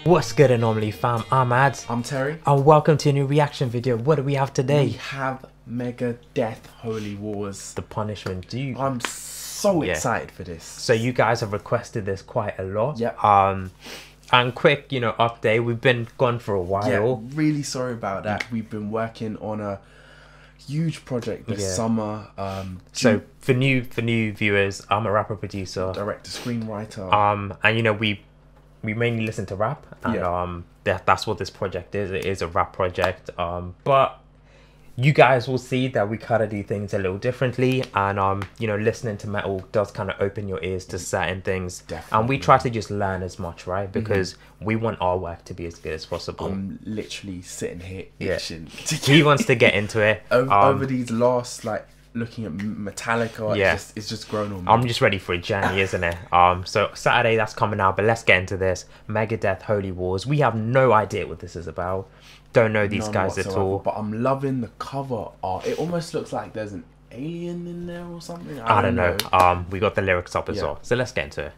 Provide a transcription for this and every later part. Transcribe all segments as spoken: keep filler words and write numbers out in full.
What's good Anomaly fam, I'm Ads. I'm Terry. And welcome to a new reaction video. What do we have today? We have Megadeth Holy Wars. The Punishment. Do you... I'm so yeah. excited for this. So you guys have requested this quite a lot. Yeah. Um, and quick, you know, update. We've been gone for a while. Yeah, really sorry about that. We've been working on a huge project this yeah. summer. Um, so for new for new viewers, I'm a rapper producer, director, screenwriter. Um, and you know we we mainly listen to rap, and yeah. um, that that's what this project is. It is a rap project. Um, but you guys will see that we kind of do things a little differently, and um, you know, listening to metal does kind of open your ears to certain things. Definitely. And we try to just learn as much, right? Because mm-hmm. we want our work to be as good as possible. I'm literally sitting here itching. Yeah. He wants to get into it. Over, um, over these last, like, looking at Metallica, yeah. it's just, it's just grown on me. I'm just ready for a journey, isn't it? Um, so Saturday, that's coming out, but let's get into this. Megadeth Holy Wars. We have no idea what this is about. Don't know these None guys whatsoever, at all. But I'm loving the cover art. It almost looks like there's an alien in there or something. I, I don't, don't know. know. Um, we got the lyrics up as yeah. well. So let's get into it.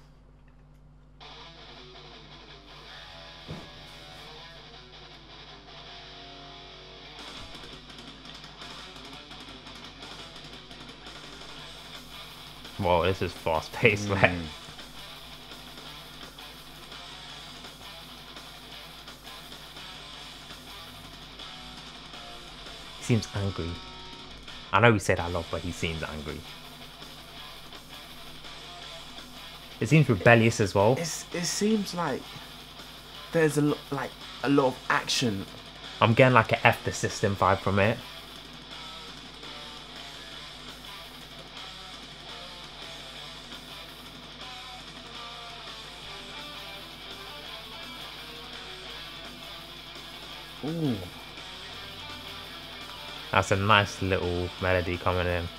Whoa, this is fast paced, mm. man. He seems angry. I know we say that a lot, but he seems angry. It seems rebellious as well. It's, it seems like there's a lot, like a lot of action. I'm getting like a F the system vibe from it. Ooh. That's a nice little melody coming in.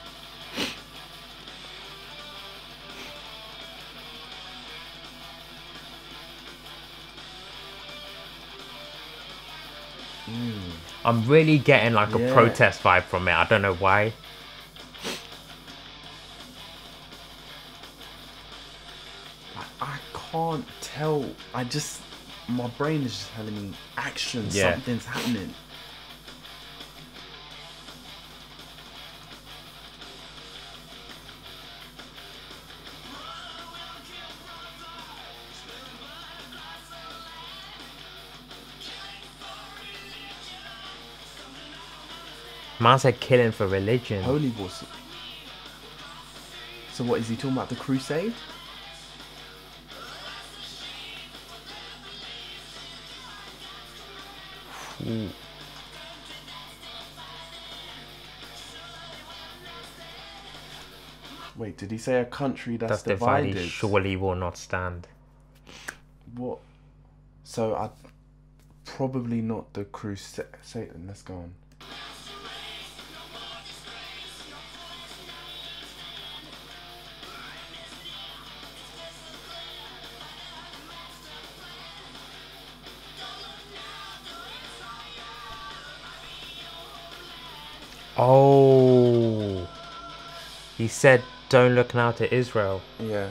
Mm. I'm really getting like yeah. a protest vibe from it. I don't know why. I can't tell. I just, my brain is just telling me action. Yeah. Something's happening. Man said killing for religion. Holy Wars. So what is he talking about? The Crusade? Ooh. Wait, did he say a country that's, that's divided? divided surely will not stand. What? So I probably not the Crusade. Let's go on. Oh, he said don't look now to Israel. Yeah.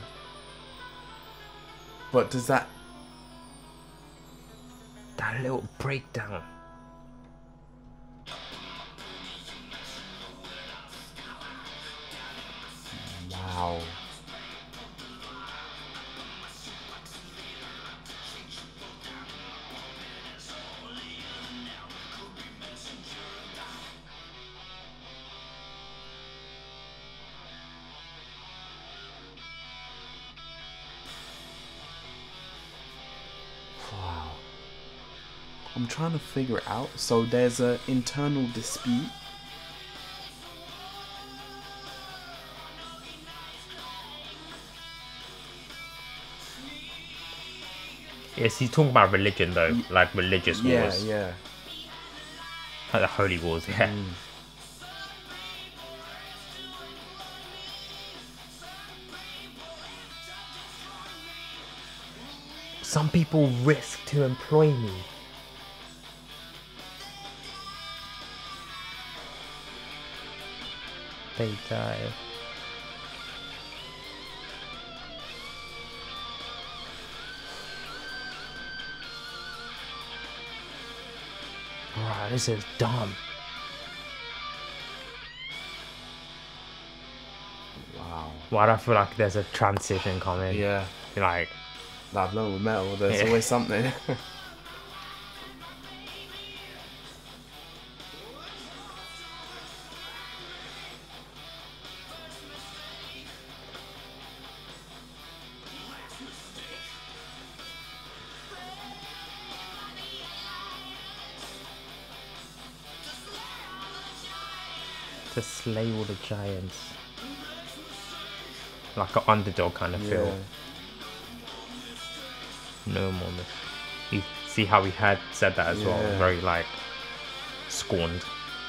But does that... That little breakdown. Wow. Wow. I'm trying to figure it out. So there's an internal dispute. Yes, he's talking about religion though, like religious yeah, wars. Yeah, yeah. Like the holy wars, yeah. Mm. Some people risk to employ me. They die. Wow, this is dumb. Wow. Why do I feel like there's a transition coming? Yeah. Like, Like I've learned with metal, there's Yeah. always something. to slay all the giants. Like an underdog kind of feel. No more. mis- You see how he had said that as well. Yeah. Very like scorned.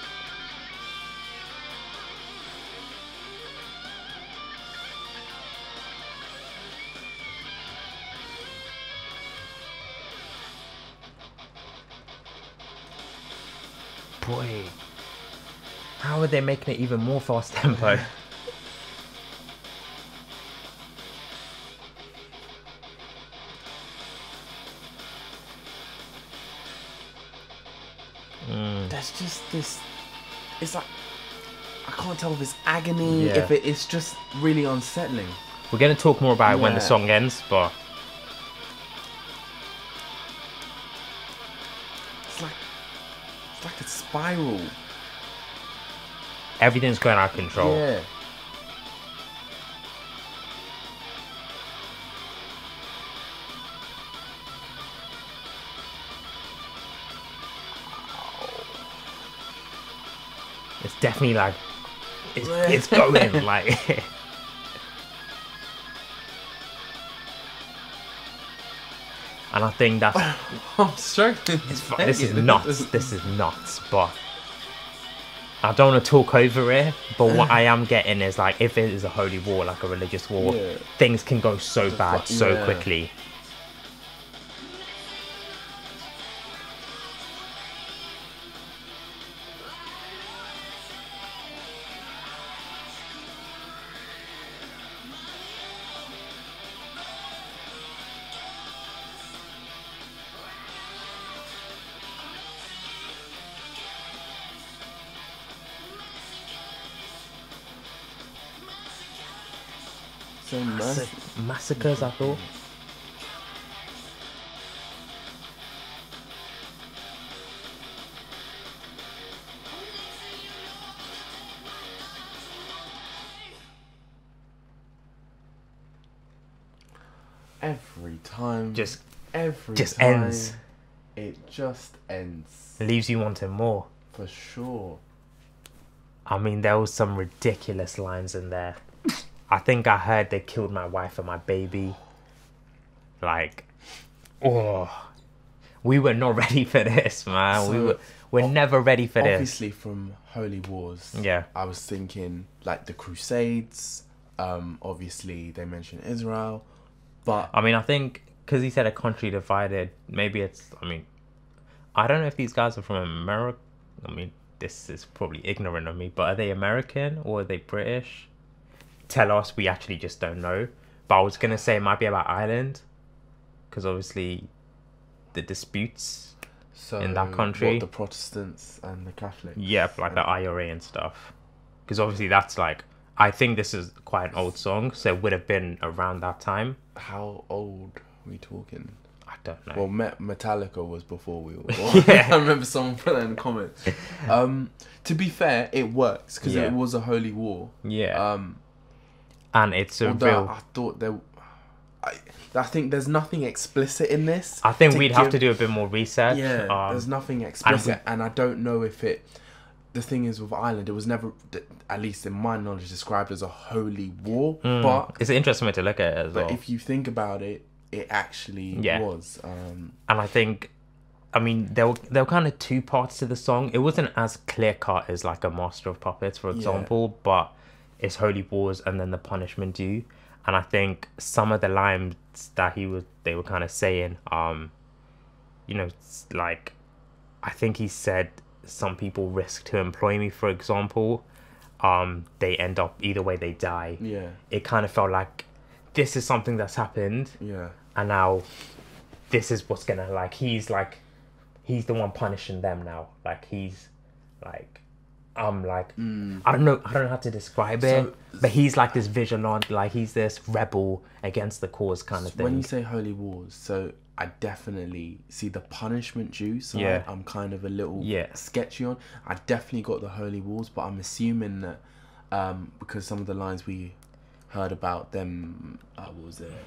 Boy, how are they making it even more fast tempo? Mm. There's just this. It's like I can't tell if it's agony, Yeah. if it, it's just really unsettling. We're going to talk more about it when the Yeah. song ends, but It's like it's like a spiral. everything's going out of control. Yeah. It's definitely like it's, it's going like and I think that's I'm struggling. it's, fu- this is nuts. This is nuts. But I don't want to talk over it. But what I am getting is like if it is a holy war, like a religious war, Yeah. things can go so bad fu- so yeah. quickly. So nice. Massacres, I thought. Every time. Just every just time. ends. It just ends. leaves you wanting more. For sure. I mean, there was some ridiculous lines in there. I think I heard they killed my wife and my baby. Like, oh, we were not ready for this, man. we So, were, we're ob- never ready for this. Obviously, from Holy Wars, Yeah. I was thinking like the Crusades. Um, obviously, they mention Israel, but I mean, I think because he said a country divided, maybe it's. I mean, I don't know if these guys are from America. I mean, this is probably ignorant of me, but are they American or are they British? Tell us. We actually just don't know. But I was gonna say it might be about Ireland, because obviously, the disputes. so in that country. what, the Protestants and the Catholics. Yeah, like the I R A and stuff. Because obviously that's like, I think this is quite an old song, so it would have been around that time. How old are we talking? I don't know. Well, Met- Metallica was before we were born. Yeah. I remember someone put that in the comments. Um, to be fair, it works because Yeah. it was a holy war. yeah, Um, and it's a although real. I thought there, I, I think there's nothing explicit in this. I think to we'd have give- to do a bit more research. Yeah, um, there's nothing explicit, and, I don't know if it. The thing is with Ireland, it was never, at least in my knowledge, described as a holy war. mm, But it's an interesting way to look at it as but well. if you think about it, it actually Yeah. was. Um, And I think, I mean, there were there were kind of two parts to the song. It wasn't as clear cut as like a Master of Puppets, for example, but it's Holy Wars and then the punishment due. And I think some of the lines that he was, they were kind of saying, um, you know, it's like, I think he said some people risk to employ me, for example. Um, they end up either way they die. yeah, It kind of felt like this is something that's happened, yeah. and now this is what's gonna like he's like he's the one punishing them now. Like he's like um like Mm. I don't know I don't know how to describe it, So- but he's like this vigilante, like he's this rebel against the cause kind of thing. When you say holy wars, so I definitely see the punishment Jew side. Yeah. I'm kind of a little Yeah. sketchy on. I definitely got the holy wars, but I'm assuming that um, because some of the lines we heard about them, uh, what was it?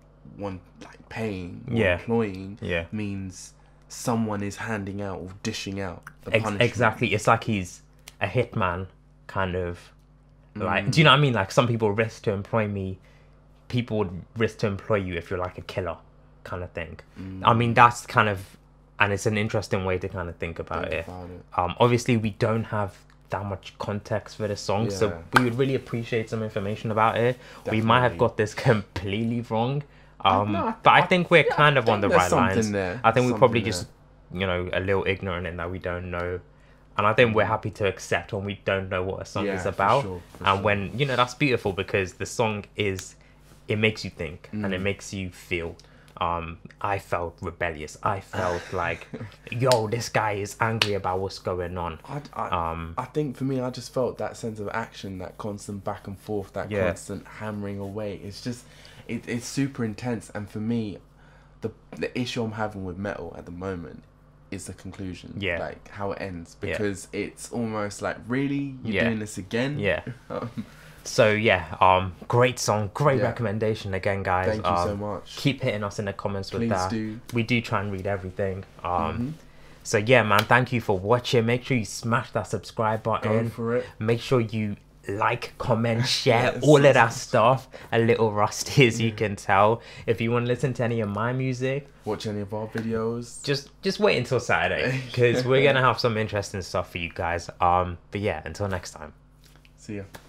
One like paying or Yeah. employing Yeah. means someone is handing out or dishing out the Ex- punishment. exactly, it's like he's a hitman kind of like, do you know what I mean? Like some people risk to employ me, people would risk to employ you if you're like a killer kind of thing. I mean, that's kind of, and it's an interesting way to kind of think about Think it. about it. Um, obviously we don't have that much context for the song, so Yeah. we would really appreciate some information about it. We might have Definitely. got this completely wrong, um, no, I- but I I- think we're yeah, I kind of think on the there's right something lines. there. I think we're Something probably there. just, you know, a little ignorant in that we don't know. And I think we're happy to accept when we don't know what a song Yeah, is for about. sure, for and sure. when, you know, that's beautiful because the song is, it makes you think and Mm. it makes you feel. Um, I felt rebellious. I felt like, yo, this guy is angry about what's going on. I, I, Um, I think for me, I just felt that sense of action, that constant back and forth, that Yeah. constant hammering away. It's just, it, it's super intense. And for me, the the issue I'm having with metal at the moment is the conclusion. Yeah. Like how it ends. Yeah. Because it's almost like, really? You're Yeah. doing this again? Yeah. Um, So yeah, um, great song, great Yeah. recommendation again, guys. Thank you um, so much. Keep hitting us in the comments with Please that. do. We do try and read everything. Um, Mhm. So yeah, man, thank you for watching. Make sure you smash that subscribe Go button. for it. Make sure you like, comment, share, Yes. all of that stuff. A little rusty, as you can tell. If you want to listen to any of my music, Watch any of our videos. just just wait until Saturday because we're gonna have some interesting stuff for you guys. Um, but yeah, until next time. See ya.